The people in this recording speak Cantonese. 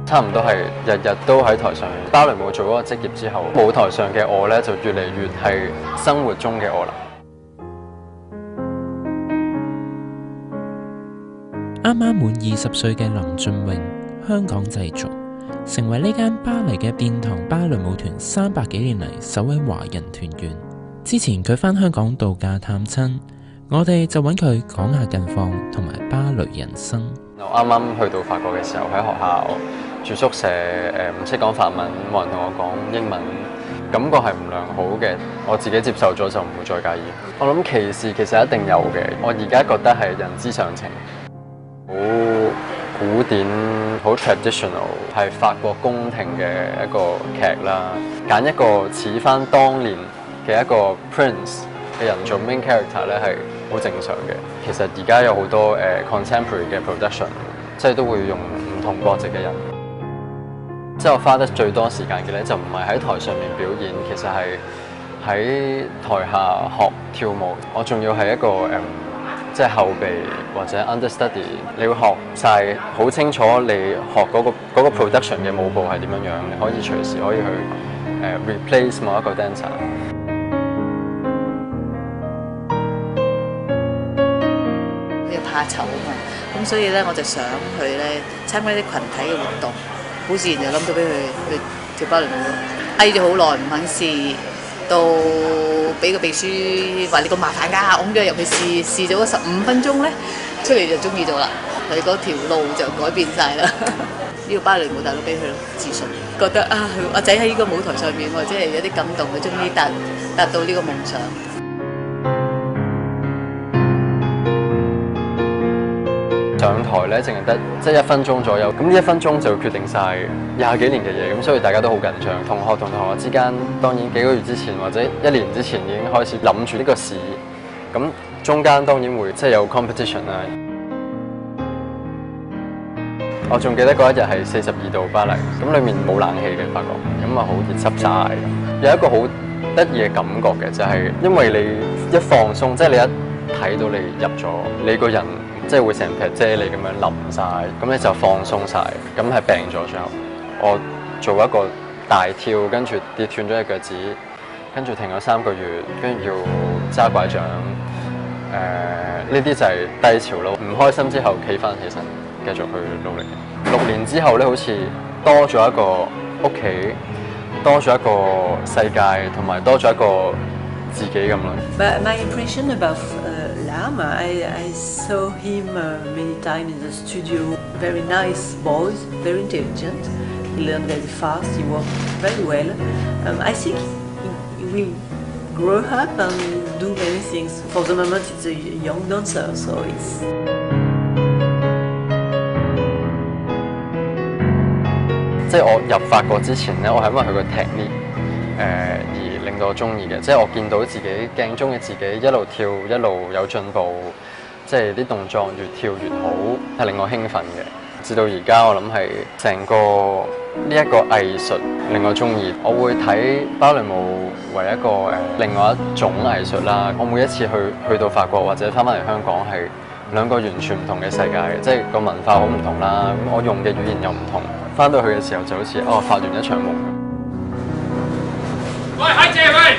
差唔多係日日都喺台上面。芭蕾舞做嗰個職業之後，舞台上嘅我咧就越嚟越係生活中嘅我啦。 啱啱滿20歲嘅林俊穎，香港製造，成為呢間巴黎嘅殿堂芭蕾舞團300幾年嚟首位華人團員。之前佢返香港度假探親，我哋就揾佢講下近況同埋芭蕾人生。 我啱啱去到法國嘅時候，喺學校住宿舍，唔識講法文，冇人同我講英文，感覺係唔良好嘅。我自己接受咗就唔會再介意。我諗歧視其實一定有嘅，我而家覺得係人之常情。好古典，好 traditional， 係法國宮廷嘅一個劇啦。揀一個似翻當年嘅一個 prince 嘅人做 main character 咧，係好正常嘅。其實而家有好多contemporary 嘅 production， 即係都會用唔同國籍嘅人。即係我花得最多時間嘅咧，就唔係喺台上面表演，其實係喺台下學跳舞。我仲要係一個即係後備或者 understudy， 你要學晒好清楚你學嗰個 production 嘅舞步係點樣樣，你可以隨時可以去replace 某一個 dancer。 佢又怕醜啊嘛，咁所以咧我就想佢咧參加啲群體嘅活動，好自然就諗到俾佢去跳芭蕾舞咯。翳咗好耐唔肯試，到俾個秘書話你咁麻煩㗎，我咁咗入去試咗15分鐘咧，出嚟就中意咗啦。佢嗰條路就改變晒啦。呢個芭蕾舞帶到俾佢咯，自信，覺得啊，阿仔喺呢個舞台上面，或者係有啲感動，佢終於達到呢個夢想。 上台咧，淨係得即係1分鐘左右，咁呢1分鐘就決定晒20幾年嘅嘢，咁所以大家都好緊張。同學之間，當然幾個月之前或者1年之前已經開始諗住呢個試，咁中間當然會即係有 competition 啦。我仲記得嗰一日係42度巴黎，咁裡面冇冷氣嘅法國，咁啊好熱濕晒。有一個好得意嘅感覺嘅，就係因為你一放鬆，即係你一睇到你入咗，你個人即係會成撇啫喱咁樣淋晒，咁你就放鬆晒，咁係病咗最後。我做一個大跳，跟住跌斷咗隻腳趾，跟住停咗3個月，跟住要揸拐杖。呢啲就係低潮咯。唔開心之後企翻起身，繼續去努力。6年之後咧，好似多咗一個屋企，多咗一個世界，同埋多咗一個自己咁咯。 But my impression about Lam, I saw him many times in the studio. Very nice boy, very intelligent. He learned very fast. He worked very well. I think he will grow up and do many things. For the moment, it's a young dancer, so it's. 即係我入法國之前咧，我係因為佢個 technique 而令到我中意嘅。即係我見到自己鏡中嘅自己一路跳一路有進步，即係啲動作越跳越好，係令我興奮嘅。至到而家我諗係成個呢一個藝術令我中意。我會睇芭蕾舞為一個另外一種藝術啦。我每一次去到法國或者翻嚟香港係兩個完全唔同嘅世界嘅，即係個文化好唔同啦。咁我用嘅語言又唔同。翻到去嘅時候就好似發完一場夢。 喂，喺謝喂！